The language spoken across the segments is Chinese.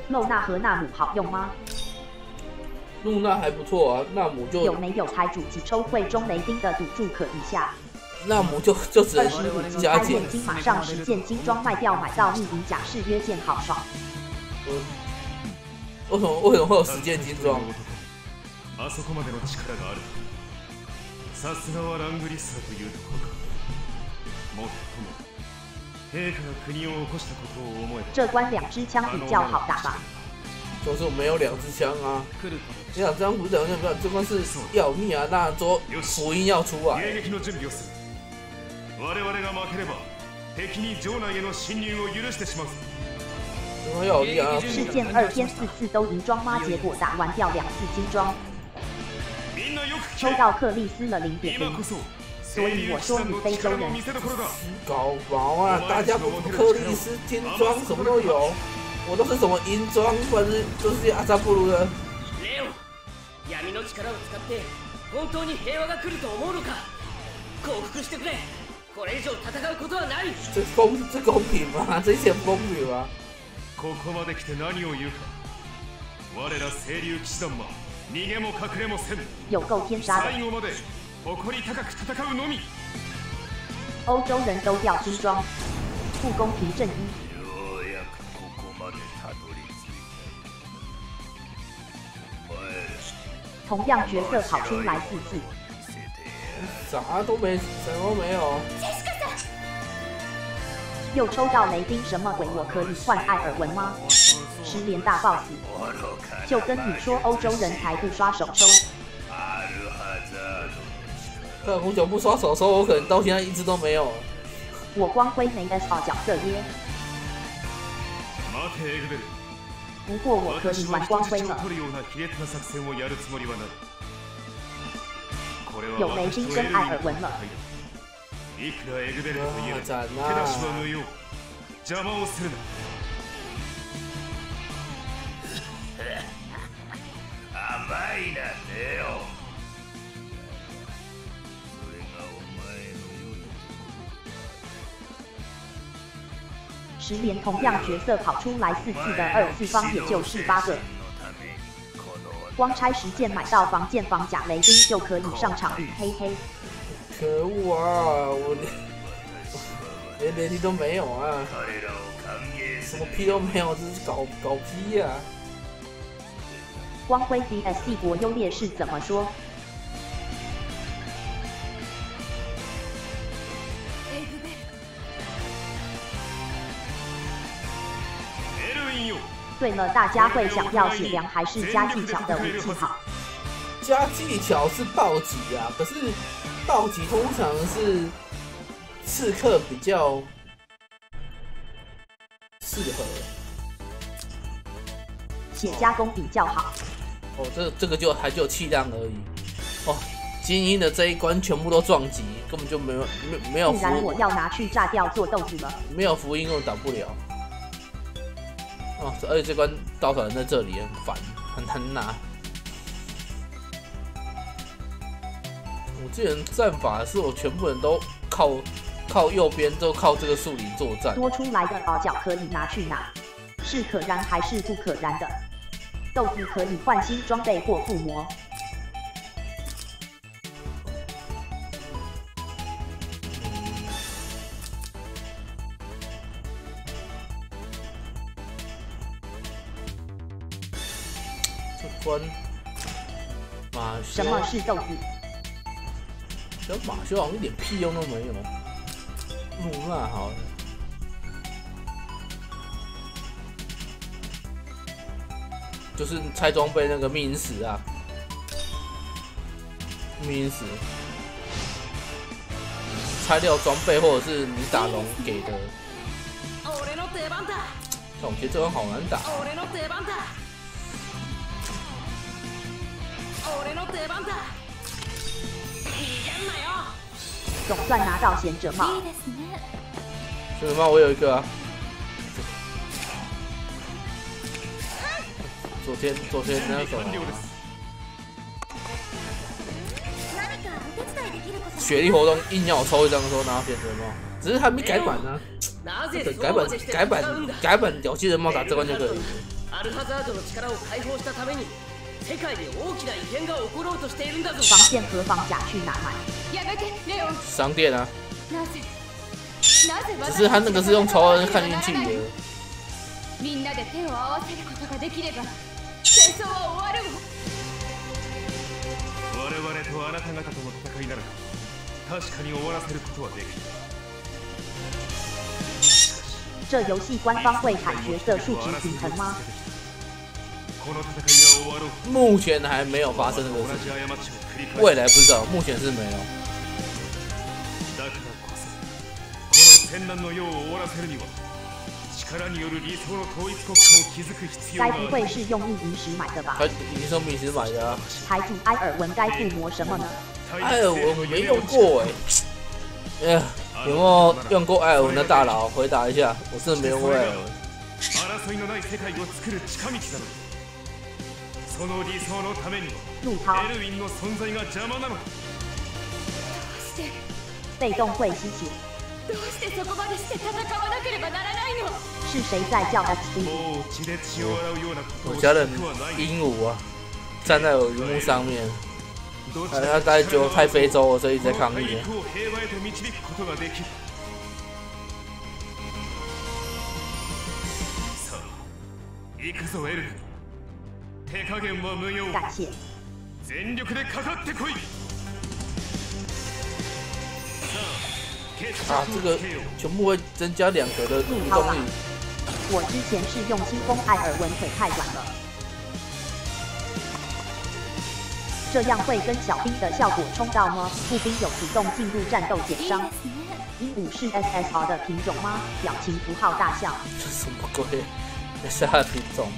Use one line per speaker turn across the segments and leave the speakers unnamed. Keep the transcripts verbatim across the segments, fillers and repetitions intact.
露娜和纳姆好用吗？
露娜还不错啊，纳姆就
有没有台主级抽会中雷丁的赌注可以下？
纳姆就就只
二十五
能
级
加减。
开验金，马上十件金装卖掉，买到密银甲式约件，好爽。
嗯，为什么为什么会有十件金装？
あそこまでの力がある。さすがはラングリッサというところか。もっとも陛下が国を起こしたことを思えば。
这关两支枪比较好打吧？
就是我没有两支枪啊。你想这样不是两支枪，这关是要密啊，那说福音要出来。
迎撃の準備をする。我々が負ければ敵に城内への侵入を許してしまう。
怎么要密啊？
事件二天四次都银装吗？结果打完掉两次金装。抽到克里斯了零点零，所以我说你非洲人。
搞毛啊！大家不克里斯金装什么都有，我都是什么银装，或者是都是阿扎布鲁的。
レオ、闇の力を使って本当に平和が来ると思うのか？降伏してくれ。これ以上戦うことはない。
这公这公平吗？这一点公平吗？
ここまで来て何を言うか。我ら清流騎士団は。逃げも隠れもせん。
有够天杀的！
最後まで誇り高く戦うのみ。
欧洲人都掉金装，不公平正义。
ようやくここまでたどり着いた。
同样角色跑出来四次，
啥都没，什么没有。
又抽到雷丁，什么鬼？我可以换艾尔文吗？十连大 boss， 就跟你说，欧洲人才不刷手抽。
看红酒不刷手抽，我可能到现在一直都没有。
我光辉没 S R 角色约，不过我可以玩光辉了。有雷丁跟艾尔文了。
いくらエグベルといえど、手
赞
出しは無用。邪魔をするな。甘いな、レオ。それがお前の良いところ。
十连同样角色跑出来四次的二次方，也就是八个。光拆十件买到防剑防甲雷丁就可以上场比，嘿嘿。
可恶啊！我连连连都没有啊，什么屁都没有，这是搞搞屁啊！
光辉 V S 帝国优劣势怎么说？对了，大家会想要血量还是加技巧的武器好？
加技巧是暴击啊，可是暴击通常是刺客比较适合，
血加攻比较好。
哦，这这个就还就气量而已。哦，精英的这一关全部都撞击，根本就没有没没有福音。
不然我要拿去炸掉做豆子了。
没有福音根本打不了。哦，而且这关稻草人在这里很烦，很难拿。我之前战法是我全部人都靠靠右边，都靠这个树林作战。
多出来的饵角可以拿去哪？是可燃还是不可燃的？豆子可以换新装备或附魔。
这关马修，
什么是豆子？
这马修好像一点屁用都没有。露娜好了。就是拆装备那个密银石啊，密银石拆掉装备，或者是你打龙给的。但我觉得这关好难打。
总算拿到贤者帽。
贤者帽我有一个啊。昨天昨天那个雪莉活动硬要我抽一张的时候拿到贤者帽，只是还没改版呢、啊。改版改版改版有些人帽打这关就可以。
アルハザードの力を解放したために世界に大きな異変が起ころうとしているんだぞ。
防线何防甲去哪买？
やめてレオン。
商店啊。
なぜ？なぜ
只是他那个是用仇人看运气的。
みんなで手を合わせることができれば戦争は終わるわ。
我々とあなた方との戦いなら確かに終わらせることはできる。
这游戏官方会喊角色数值平衡吗？
目前还没有发生这个事情，未来不知道，目前是没有。
该不会是用印银石买的吧？
他银生米石买的啊。
台主埃尔文该附魔什么呢？
埃尔文我没用过哎、欸，哎、有没有用过埃尔文的大佬回答一下？我真的没用过埃尔文。
陆涛。被动会吸血。
どうしてそこまでして戦わなければならないの？
是谁在叫 X D？
我家人鹦鹉啊，站在我荧幕上面，他他大概觉得我太非洲了，所以一直在抗议。
感谢。
啊，这个全部会增加两格的动力。
我之前是用清风艾尔文，腿太软了，这样会跟小兵的效果冲到吗？步兵有主动进入战斗减伤。鹦鹉是 S S R 的品种吗？表情符号大笑。
这什么鬼？这是它的品种。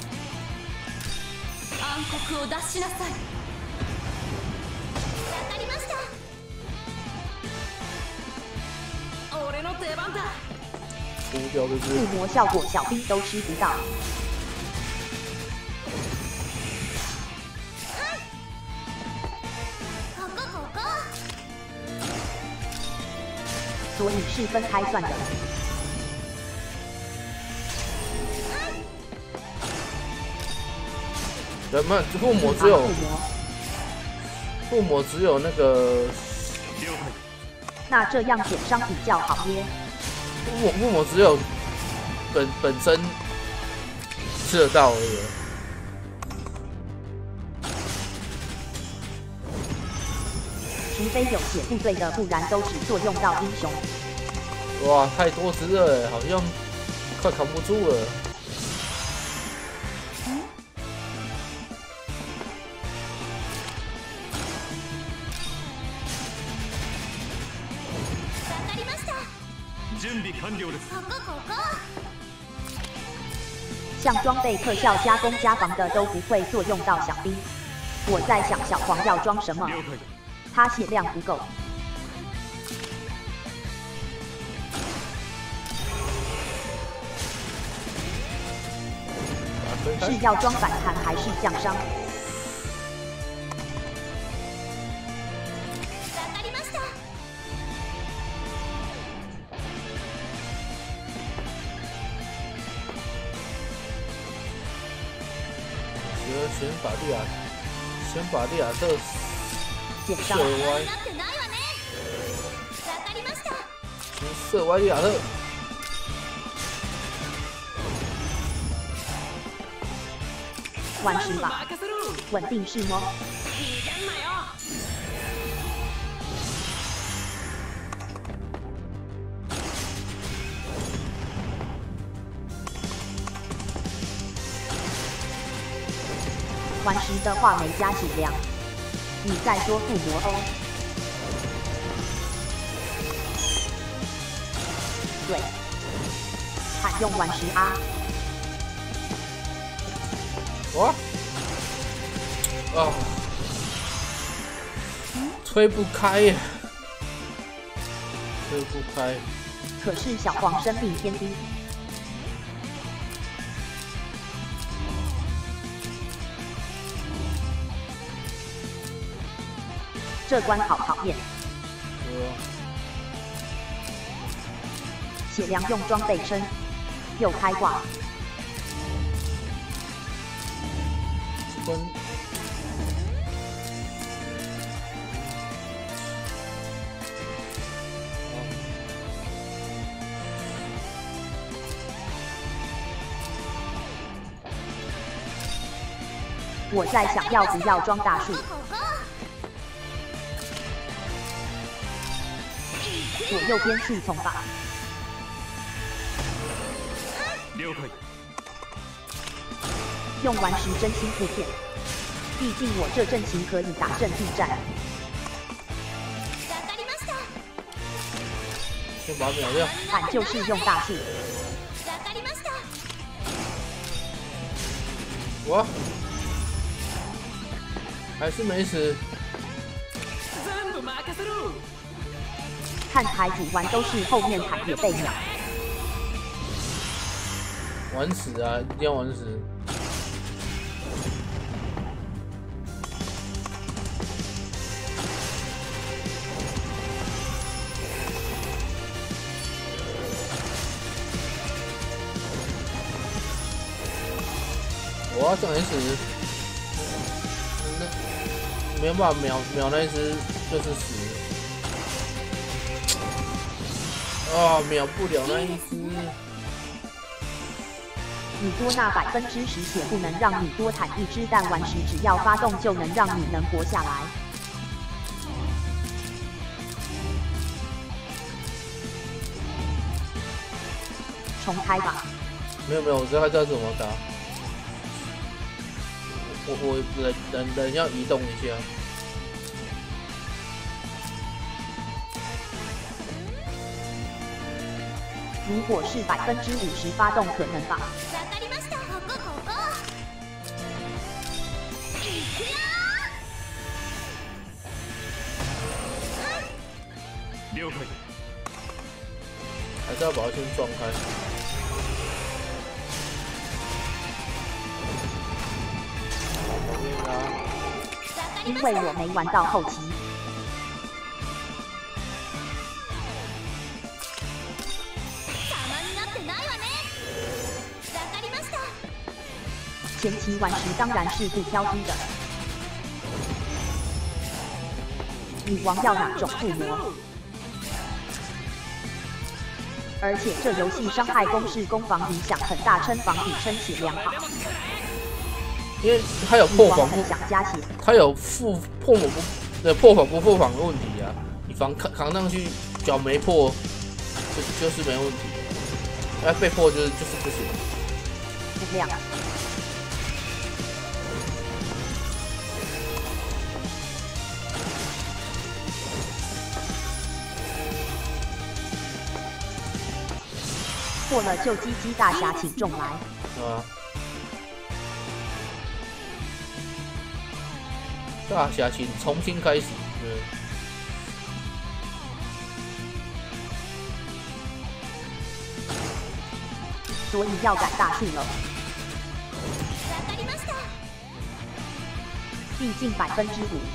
暗黒を出しなさい。
无聊的是
附魔效果，小兵都吃不到。所以是分开算的。
人们附魔只有附魔只有那个。
那这样减伤比较好耶。
附附魔只有本本身吃得到而已。
除非有血部队的，不然都只作用到英雄。
哇，太多只了，好像快扛不住了。像装备特效加攻加防的都不会作用到小兵。我在想小黄要装什么？他血量不够。是要装反弹还是降伤？ 先把利亚，先把利亚特射歪，先射歪利亚特。
完事吧，稳定是吗？完时的话没加血量，你在说附魔哦？对，喊用完时啊。
哇！哦，吹不开耶，吹不开。
可是小黄生命偏低。这关好讨厌。血量用装备撑，又开挂。
关。
我在想要不要装大树。左右边树丛吧。用完时真心不骗，毕竟我这阵型可以打阵地战。
先把它秒掉。
俺就是用大树。
我还是没死。
看台主玩都是后面台也被秒。
玩死啊！一定要玩死。我要上 S， 那没有办法秒秒那一只就是死。啊、哦，秒不了那一只。
你多那百分之十血不能让你多坦一只弹丸时，只要发动就能让你能活下来。重开吧。
没有没有，我知道他知道怎么打。我我人人人要移动一下。
如果是百分之五十发动，可能吧。
还是要把它先撞开。
因为我没玩到后期。前期玩时当然是不挑剔的。女王要哪种附魔？而且这游戏伤害攻势攻防影响很大，撑防比撑血良好。
因为它有破防不
想加血，
它有负破防不的破防不破防的问题啊。你防扛扛上去，脚没破，就就是没问题。要被破就是就是不行。
就这样。破了就鸡鸡大侠请重来。
啊。大侠请重新开始。嗯。
所以要改大树了。毕竟百分之五。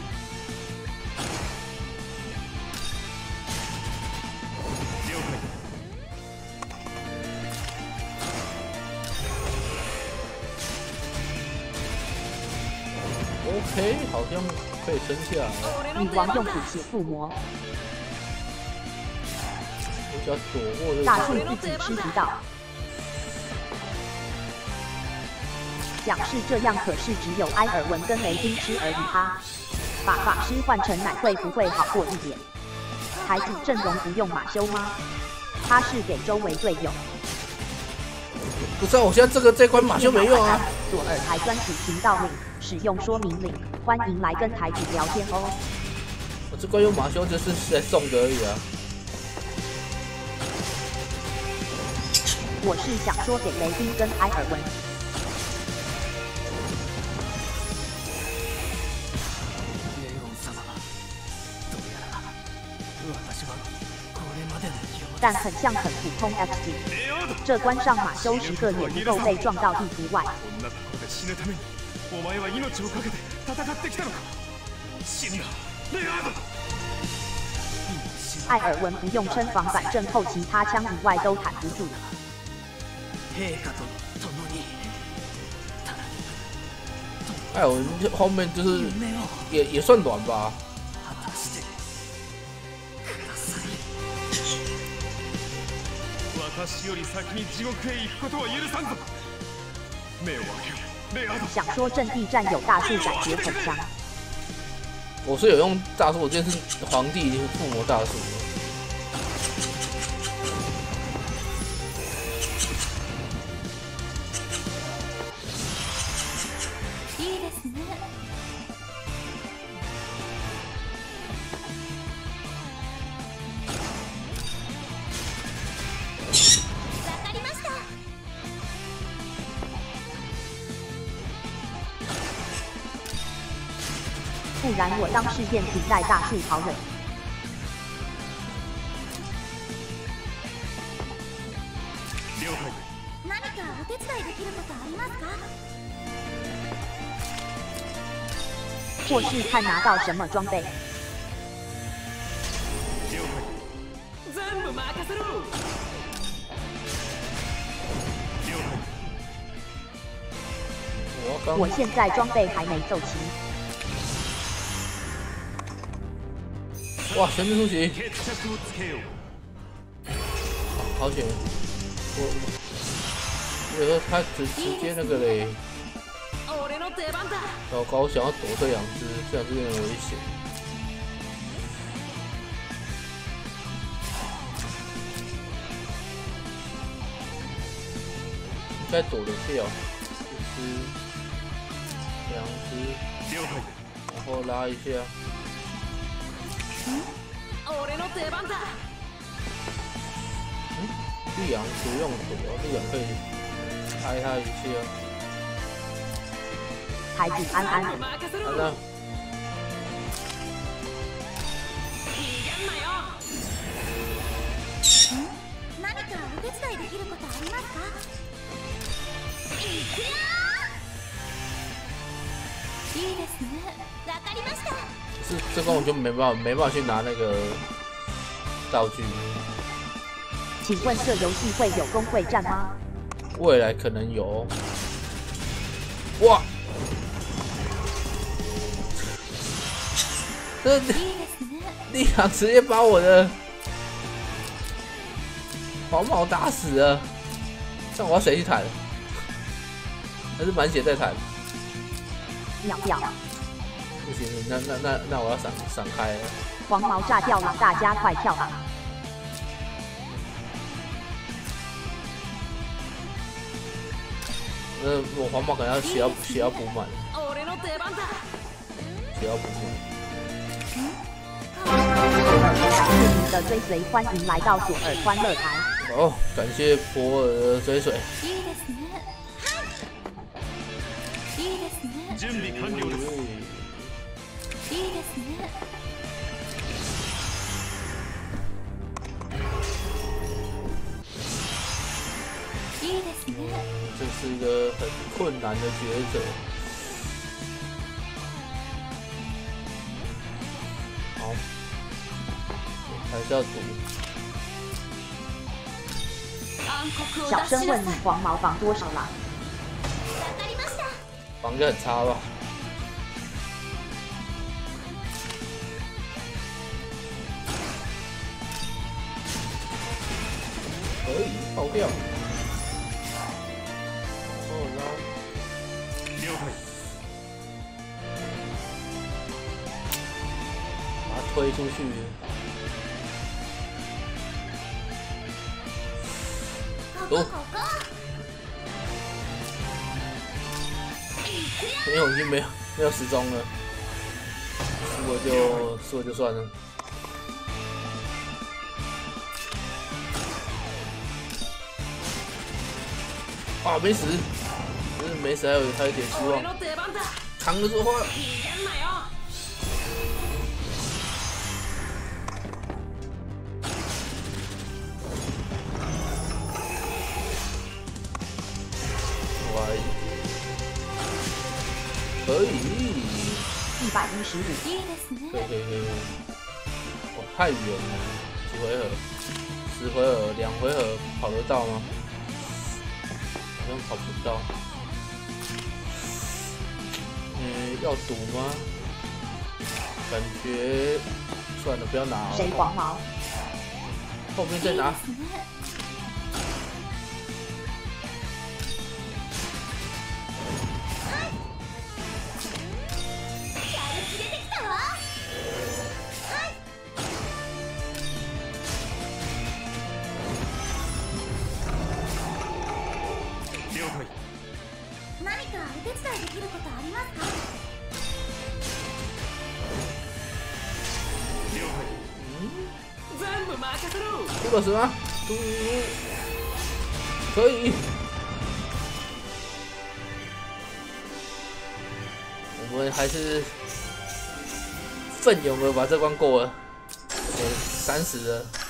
OK， 好像可以撑下来。
女王用补血附魔。
我只要躲过这个。
大树自己吃不到。讲是这样，可是只有埃尔文跟雷丁吃而已哈。把法师换成奶会不会好过一点？台主阵容不用马修吗？他是给周围队友。
不是啊，我现在这个这关马修没用啊。
左耳台专属频道领使用说明领，欢迎来跟台主聊天哦。
我这关用马修就是在送的而已啊。
我是想说给雷丁跟埃尔文。但很像很普通 X D， 这关上马修十个也不够被撞到地图外。艾尔文不用撑防，反正后其他枪以外都坦不住。
哎，我后面就是也也算短吧。
私より先に地獄へ行くことは許さんぞ。目を開けよ、レアド。
想说阵地战有大树感觉很强。
我是有用大树，我之前是皇帝附魔大树。
いいですね。わかりました。
不然我当试验品带大树好了。
了解。
何かお手伝いできることありますか？
或是看拿到什么装备。
了解。
全部任せろ。
了解。
我刚
我现在装备还没凑齐。
哇，全面出奇，
決着をつけよう。
好险！我我有时候他直直接那个嘞，
俺の出番だ。
糟糕，我想要躲这两只，这两只有点危险。应该躲得掉，一只，两只，
了解。
然后拉一下。
俺の出番だ。
绿羊不用躲，绿羊可以拍他一下。
台子安安，
任せろ。
安安，
逃げんなよ。
何かお手伝いできることありますか？いくよー。いいですね。わかりました。
这这关我就没办法没办法去拿那个道具。
请问这游戏会有工会战吗？
未来可能有。哇！这
いいですね。
丽阳直接把我的黄毛打死了。那我要谁去弹？还是满血在弹？
秒掉，
不行，那那那那我要闪闪开了。
黄毛炸掉了，大家快跳啊！
呃，我黄毛可能要血要血要补满，
俺の出番だ。
血要补满。
感谢您的追随，欢迎来到索尔欢乐台。
哦，感谢博尔的追随。
いいですね。はい。いいですね。
準備完了です。
いいですね。いいですね。
这是一个很困难的抉择。好，还是要赌。
暗黒を
小
出しなさい。
声问你黄毛防多少啦？
わかりました。
防应该很差吧？可以爆掉。哦，拉。
了解。
把它推出去。
ここここ。
因为我已经没有没有时钟了，输了就输了就算了。啊，没死，只是没死，还有还有一点希望，
俺の出番だ。
扛得住话。
逃げんなよ。
哇，可以，
一百一十五，
いいですね。
可以可以可以。哇，太远了，几回合？十回合，两回合跑得到吗？好像跑不到。嗯， 要赌吗？感觉算了，不要拿了。
谁黄毛？
后面再拿。
了解。
何かお手伝いできることありますか？
了解。
全部任せろ。
这个什么？嘟，可以。我们还是奋勇的把这关过了。呃，三十了。